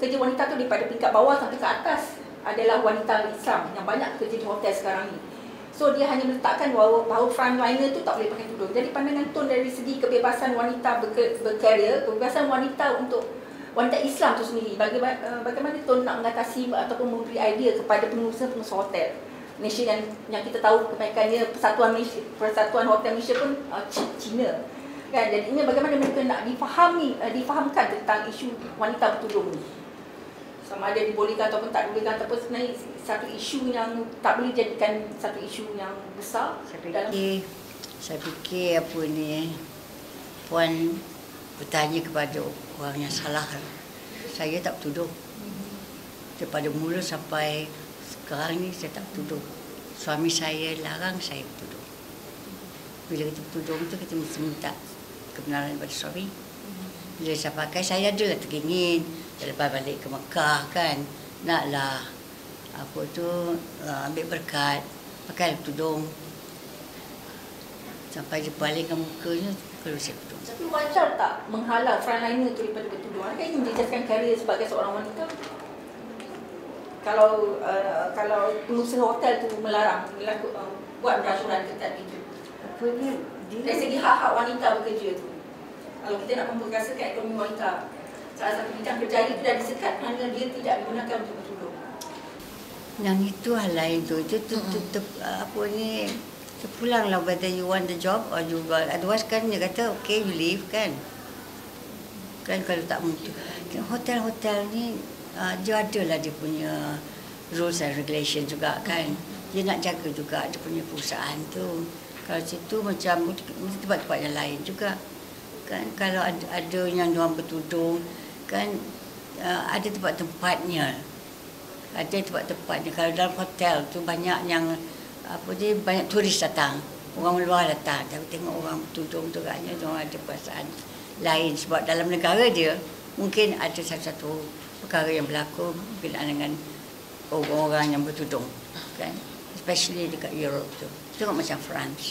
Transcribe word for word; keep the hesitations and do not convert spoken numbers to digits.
pekerja wanita tu daripada tingkat bawah sampai ke atas adalah wanita Islam yang banyak kerja di hotel sekarang ni. So dia hanya meletakkan bahawa, bahawa frontliner tu tak boleh pakai tudung. Jadi pandangan Tun dari segi kebebasan wanita berkarya, kebebasan wanita untuk wanita Islam tu sendiri, bagaimana, bagaimana Tun nak mengatasi ataupun memberi idea kepada pengusaha-pengusaha hotel Malaysia yang, yang kita tahu kebanyakannya Persatuan Malaysia, Persatuan Hotel Malaysia pun uh, Cina kan. Jadi ini bagaimana mereka nak difahami, uh, difahamkan tentang isu wanita bertudung ni, sama ada dibolehkan ataupun tak dibolehkan, ataupun sebenarnya satu isu yang tak boleh jadikan satu isu yang besar. Saya fikir, dalam... saya fikir apa ni, puan bertanya kepada orang yang salah. Saya tak bertudung. Daripada mula sampai sekarang ni saya tak bertudung. Suami saya larang saya bertudung. Bila kita bertudung tu kita mesti minta kebenaran daripada suami. Bila saya pakai, saya adalah teringin lepas balik ke Mekah kan, naklah apa tu uh, ambil berkat, pakai tudung sampai dia palingkan mukanya kalau saya tudung. Tapi wajar tak menghalau frontliner tu daripada bertudung? Adakah ini menjejaskan karier sebagai seorang wanita? Kalau uh, kalau pengusaha hotel tu melarang melaku, uh, buat peraturan ketat itu, apa ni dari segi hak-hak wanita bekerja tu, kalau kita nak memperkasakan ekonomi wanita, salah satu bidang kerjaya itu dah disekat kerana dia tidak digunakan untuk bertudung. Yang itu hal lain tu, itu tu, tu, tu, tu apa ni, terpulanglah whether you want the job or you got, otherwise kan dia kata okay you leave kan. Kan kalau tak mungkin. Hotel-hotel ni uh, dia adalah dia punya rules and regulation juga kan. Dia nak jaga juga dia punya perusahaan tu. Kalau situ macam tempat-tempat yang lain juga. Kan kalau ada, ada yang diorang bertudung kan, uh, ada tempat-tempatnya, ada tempat-tempatnya. Kalau dalam hotel tu banyak yang apa dia, banyak turis datang, orang luar datang, tapi tengok orang bertudung tu katnya diorang ada perasaan lain. Sebab dalam negara dia mungkin ada satu-satu perkara yang berlaku berkaitan dengan orang-orang yang bertudung kan, especially dekat Europe tu. Tengok macam France.